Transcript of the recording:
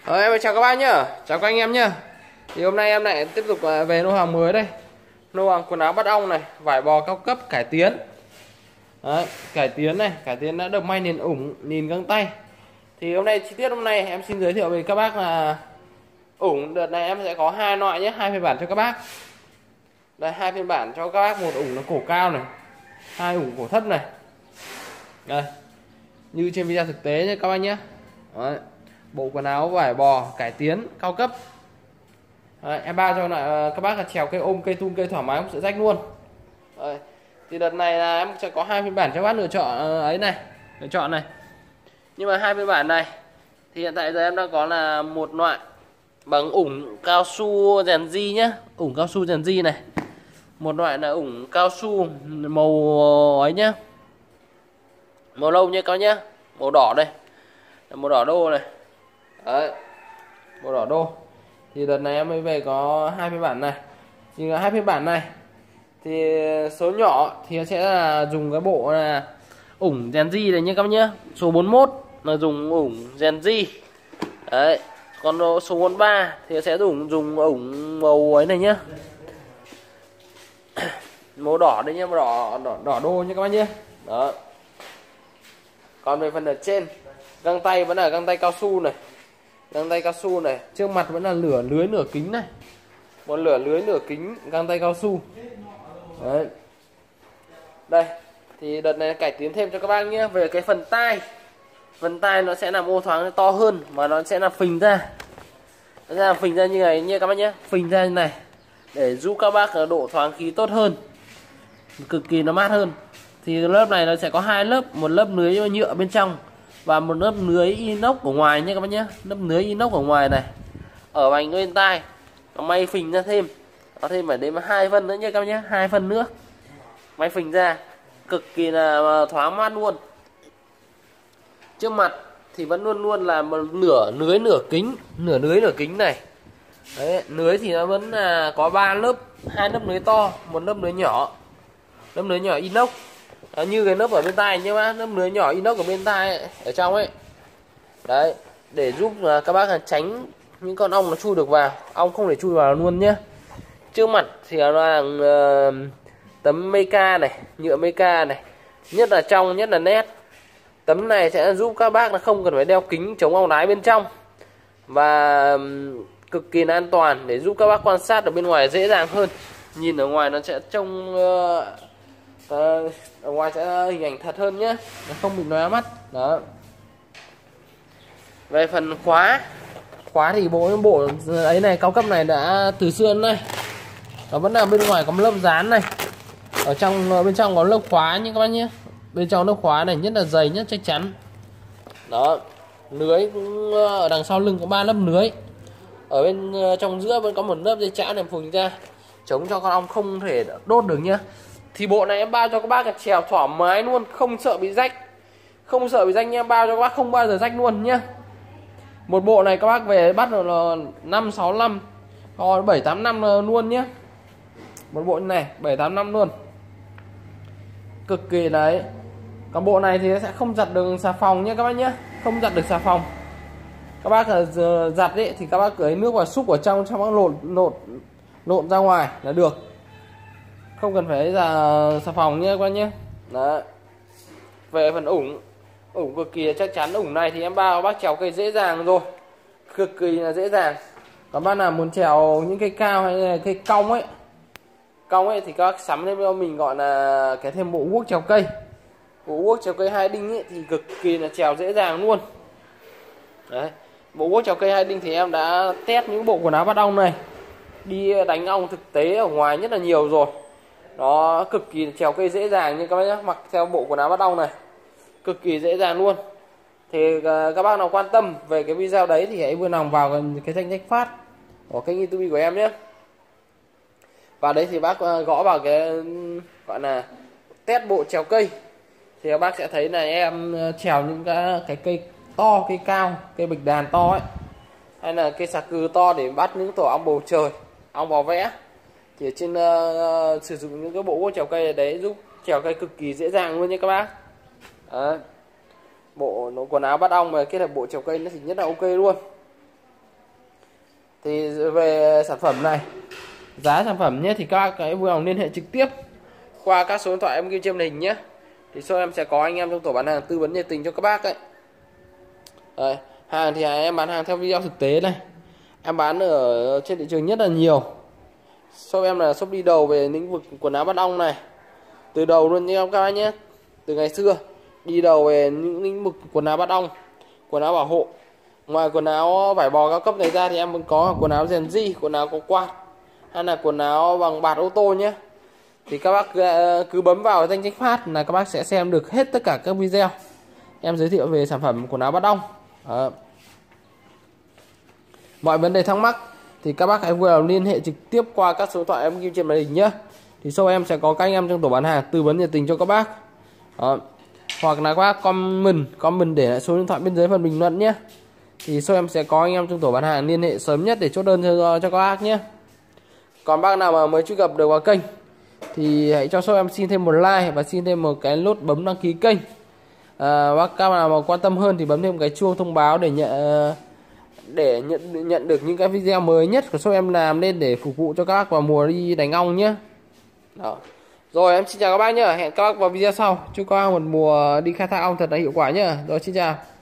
Em chào các bác nhá, chào các anh em nhá. Thì hôm nay em lại tiếp tục về lô hàng mới đây. Lô hàng quần áo bắt ong này, vải bò cao cấp cải tiến. Đấy, cải tiến này, cải tiến đã được may nền ủng, nền găng tay. Thì hôm nay chi tiết hôm nay em xin giới thiệu với các bác là ủng đợt này em sẽ có hai loại nhé, hai phiên bản cho các bác. Đây, hai phiên bản cho các bác, một ủng nó cổ cao này, hai ủng cổ thấp này. Đây, như trên video thực tế nhé các bác nhé. Đấy, bộ quần áo vải bò cải tiến cao cấp. Đấy, em bao cho lại các bác là trèo cây ôm cây tung cây thoải mái không sợ rách luôn. Đấy, thì đợt này là em sẽ có hai phiên bản cho các bác lựa chọn ấy này, lựa chọn này. Nhưng mà hai phiên bản này thì hiện tại giờ em đang có là một loại bằng ủng cao su rèn di nhá, ủng cao su rèn di này. Một loại là ủng cao su màu ấy nhá, màu lâu nhá các nhá, màu đỏ đây, màu đỏ đô này. Đấy, màu đỏ đô. Thì đợt này em mới về có hai phiên bản này. Thì hai phiên bản này thì số nhỏ thì sẽ là dùng cái bộ là ủng rèn di này nhé các bác nhé. Số 41 là dùng ủng rèn di. Đấy, còn số 43 thì sẽ dùng ủng màu ấy này nhá, màu đỏ đây nhá, màu đỏ đô nhé các bác nhé. Đó. Còn về phần ở trên, găng tay vẫn là găng tay cao su này, găng tay cao su này, trước mặt vẫn là lưới nửa kính này, một lưới nửa kính găng tay cao su. Đấy, đây thì đợt này cải tiến thêm cho các bác nhé. Về cái phần tai nó sẽ làm ô thoáng to hơn, mà nó sẽ làm phình ra, nó sẽ làm phình ra như này nha các bác nhé, phình ra như này để giúp các bác độ thoáng khí tốt hơn, cực kỳ nó mát hơn. Thì lớp này nó sẽ có hai lớp, một lớp lưới nhựa bên trong và một lớp lưới inox ở ngoài nhé các bác nhé. Lớp lưới inox ở ngoài này, ở vành bên tai nó may phình ra thêm, có thêm phải đến 2 phân nữa nhé các bác nhé, 2 phân nữa may phình ra cực kỳ là thoáng mát luôn. Trước mặt thì vẫn luôn là một lưới nửa kính này. Đấy, lưới thì nó vẫn là có 3 lớp, 2 lớp lưới to, một lớp lưới nhỏ, inox. Đó, như cái lớp ở bên tai nhé bác, lớp lưới nhỏ inox ở bên tai ấy, ở trong ấy. Đấy, để giúp các bác tránh những con ong nó chui được vào, ong không để chui vào luôn nhé. Trước mặt thì nó là tấm mica này, nhựa mica này, nhất là trong, nhất là nét. Tấm này sẽ giúp các bác là không cần phải đeo kính chống ong đái bên trong, và cực kỳ là an toàn để giúp các bác quan sát ở bên ngoài dễ dàng hơn. Nhìn ở ngoài nó sẽ trông ở ngoài sẽ hình ảnh thật hơn nhé, nó không bị lóe mắt. Đó. Về phần khóa thì bộ ấy này cao cấp này đã từ xưa đến nay nó vẫn là bên ngoài có một lớp dán này, ở trong bên trong có lớp khóa nhé các bác nhé. Bên trong lớp khóa này nhất là dày nhất, chắc chắn. Đó, lưới cũng ở đằng sau lưng có 3 lớp lưới, ở bên trong giữa vẫn có một lớp dây chảo làm phình ra, chống cho con ong không thể đốt được nhá. Thì bộ này em bao cho các bác là trèo thoải mái luôn, không sợ bị rách, nha, bao cho các bác không bao giờ rách luôn nhá. Một bộ này các bác về bắt được là 5-6 năm, còn 7-8 năm luôn nhé. Một bộ này 7-8 năm luôn, cực kỳ đấy. Còn bộ này thì sẽ không giặt được xà phòng nhé các bác nhé, không giặt được xà phòng. Các bác giặt ấy thì các bác lấy nước vào xúc ở trong, cho bác lộn ra ngoài là được, không cần phải xà phòng nhé các bác nhé. Đó. Về phần ủng cực kỳ chắc chắn. Ủng này thì em bao bác trèo cây dễ dàng rồi, cực kỳ là dễ dàng. Còn bác nào muốn trèo những cây cao hay là cây cong ấy thì các bác sắm thêm cho mình gọi là cái thêm bộ guốc trèo cây. Bộ guốc trèo cây 2 đinh ấy thì cực kỳ là trèo dễ dàng luôn. Đấy, bộ guốc trèo cây 2 đinh thì em đã test những bộ quần áo bắt ong này, đi đánh ong thực tế ở ngoài nhất là nhiều rồi. Nó cực kỳ trèo cây dễ dàng như các bác nhé, mặc theo bộ quần áo bắt ong này cực kỳ dễ dàng luôn. Thì các bác nào quan tâm về cái video đấy thì hãy vui lòng vào cái danh sách phát của kênh YouTube của em nhé. Và đấy thì bác gõ vào cái gọi là test bộ trèo cây thì các bác sẽ thấy là em trèo những cái cây to, cây cao, cây bạch đàn to ấy, hay là cây xà cừ to để bắt những tổ ong bầu trời, ong bò vẽ. Thì ở trên sử dụng những cái bộ guốc trèo cây đấy giúp trèo cây cực kỳ dễ dàng luôn nha các bác. Đấy. Bộ quần áo bắt ong mà kết hợp bộ trèo cây nó thì nhất là ok luôn. Thì về sản phẩm này, giá sản phẩm nhé, thì các bác hãy vui lòng liên hệ trực tiếp qua các số điện thoại em ghi trên màn hình nhé. Thì sau em sẽ có anh em trong tổ bán hàng tư vấn nhiệt tình cho các bác ấy. Đấy, hàng thì em bán hàng theo video thực tế này. Em bán ở trên thị trường rất là nhiều. Shop em là shop đi đầu về lĩnh vực quần áo bắt ong này. Từ đầu luôn nha các bác nhé. Từ ngày xưa đi đầu về những lĩnh vực quần áo bắt ong, quần áo bảo hộ. Ngoài quần áo vải bò cao cấp này ra thì em vẫn có quần áo Gen Z, quần áo có quạt, hay là quần áo bằng bạt ô tô nhé. Thì các bác cứ bấm vào danh sách phát là các bác sẽ xem được hết tất cả các video em giới thiệu về sản phẩm quần áo bắt ong. Mọi vấn đề thắc mắc thì các bác hãy vui lòng liên hệ trực tiếp qua các số điện thoại em ghi trên màn hình nhé. Thì sau em sẽ có các anh em trong tổ bán hàng tư vấn nhiệt tình cho các bác. Hoặc là các bác comment để lại số điện thoại bên dưới phần bình luận nhé. Thì sau em sẽ có anh em trong tổ bán hàng liên hệ sớm nhất để chốt đơn cho các bác nhé. Còn bác nào mà mới truy cập được vào kênh thì hãy cho shop em xin thêm một like và xin thêm một cái nút bấm đăng ký kênh. Bác nào mà quan tâm hơn thì bấm thêm cái chuông thông báo để nhận được những cái video mới nhất của shop em làm lên để phục vụ cho các bác vào mùa đi đánh ong nhé. Rồi em xin chào các bác nhé, hẹn các bác vào video sau. Chúc các bác một mùa đi khai thác ong thật là hiệu quả nhé. Rồi xin chào.